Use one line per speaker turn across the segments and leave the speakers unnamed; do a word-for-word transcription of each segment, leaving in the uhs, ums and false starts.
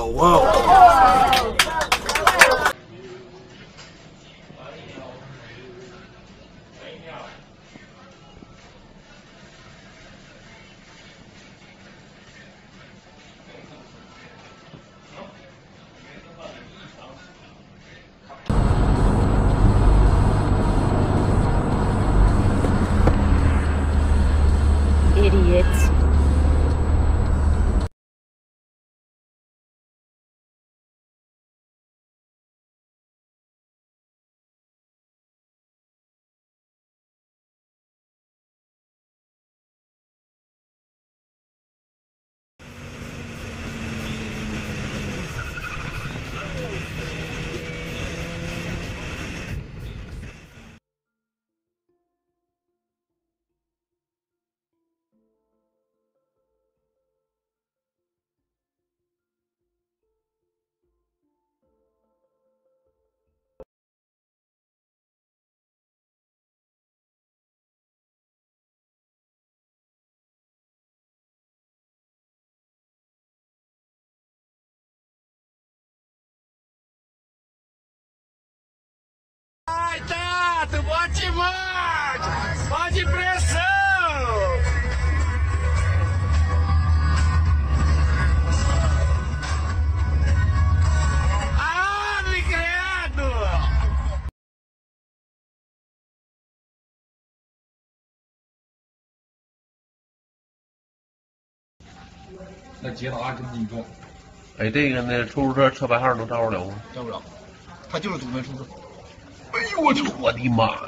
哇！
Idiot.
Ai, Tato, bote mais! Pode pressão! Abre, criado!
那捷达真挺重。
哎，这个那出租车车牌号能招得了吗？
招不了，他就是堵那出租。
哎呦我去！我的妈呀！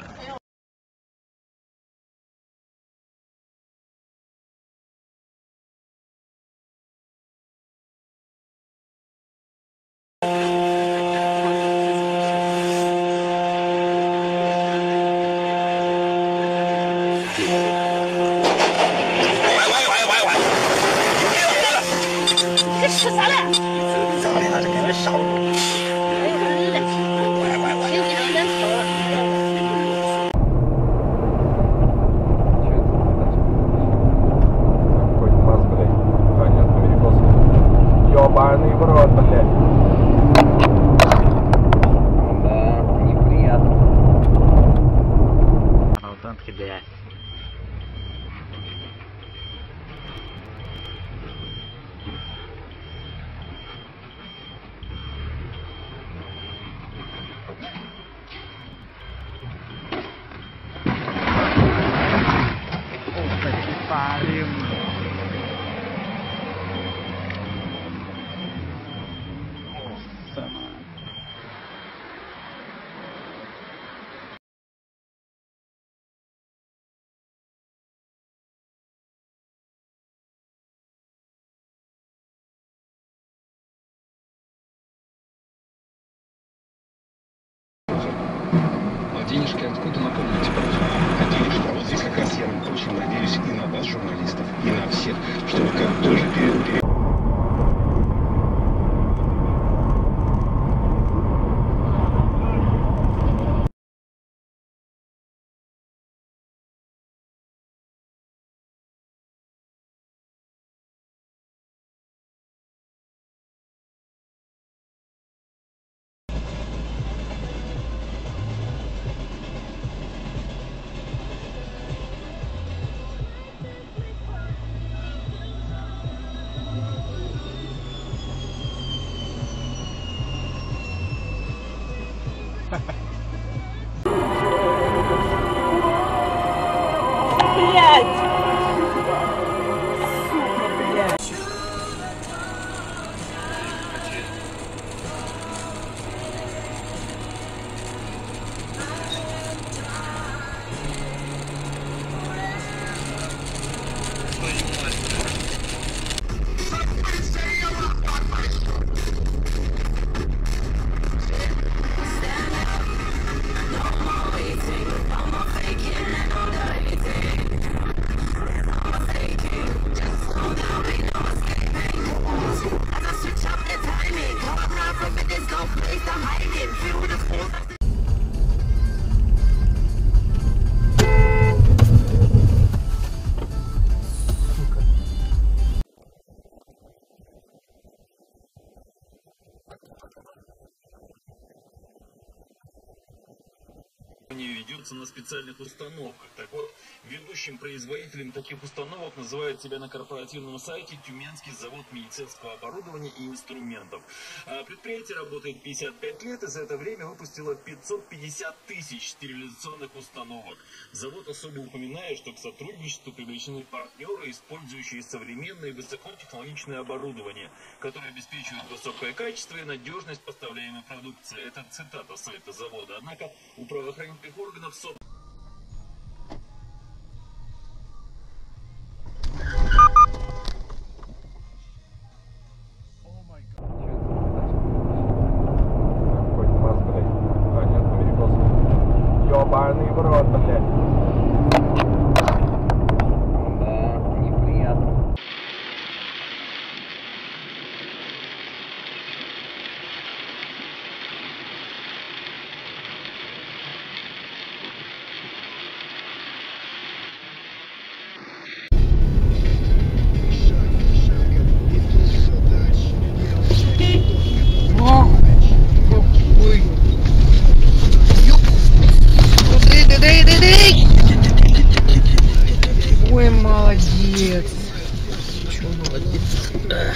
你这吃啥嘞？
咋的了？这给人烧了！
哎呦，真的！行，你让人偷了。
Ёбаный в рот, блядь.
Да, неприятно. А вот танки, блядь. Puta que pariu, mano. Nossa, mano.
А денежки откуда, напомните, пожалуйста? А денежки, а вот здесь как раз я очень надеюсь и на вас, журналистов, и на всех, что вы как тоже перед... перед...
Блядь!
оборудования ведется на специальных установках. Так вот, ведущим производителем таких установок называют себя на корпоративном сайте Тюменский завод медицинского оборудования и инструментов. Предприятие работает пятьдесят пять лет и за это время выпустило пятьсот пятьдесят тысяч стерилизационных установок. Завод особо упоминает, что к сотрудничеству привлечены партнеры, использующие современное и высокотехнологичное оборудование, которое обеспечивает высокое качество и надежность поставляемой продукции. Это цитата сайта завода. Однако у правоохранительных органов собственно
Ёбаный в рот, блядь.
Да, неприятно.
Ой, молодец. Чё молодец?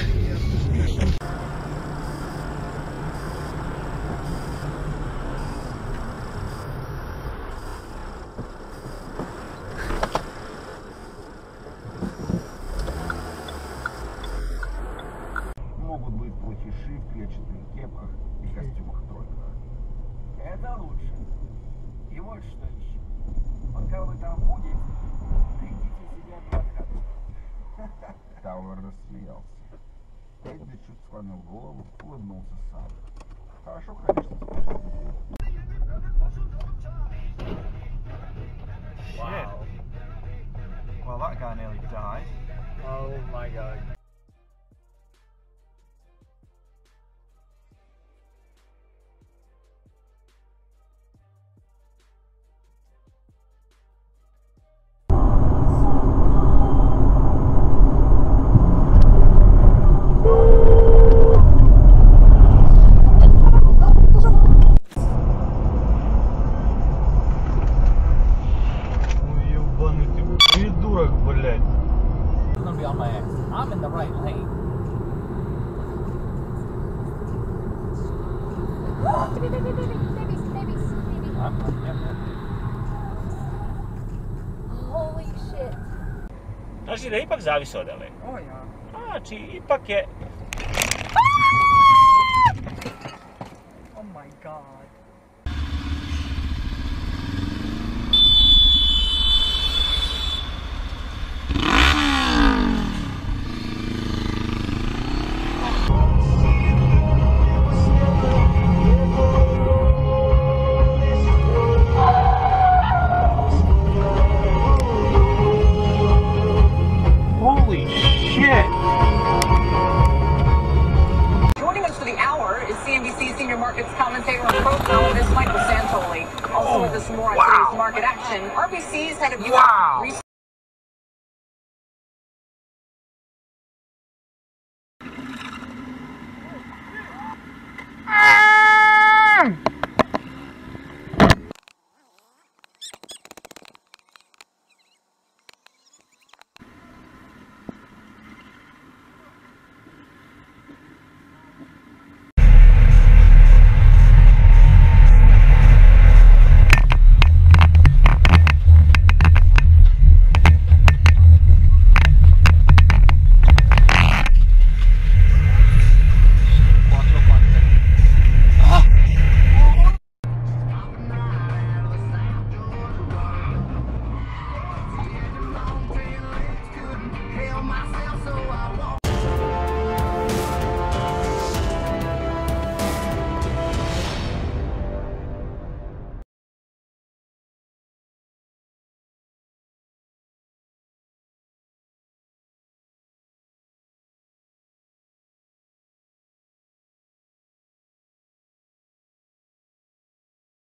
Могут быть плохиши в клетчатых кепках и костюмах тройка. Это лучше. И вот что еще. Пока вы там будете, найдите себе адвоката. Тауэр рассмеялся. Эдди чуть склонил голову, улыбнулся сам. Хорошо, конечно, слышать.
Wow. Well, that guy nearly died. Oh my god.
On my ass. I'm in the right lane.
Baby, baby, baby, baby, baby, baby.
I'm, yep, yep.
Holy shit.
Znači da ipak zavisi od ele.
O ja.
Znači ipak je...
Oh my god.
Holy shit!
Joining us for the hour is C N B C senior markets commentator and pro-columnist Michael Santoli. Also with us more on
wow.
today's market action, R B C's head of U S
Wow.
research.
Ah!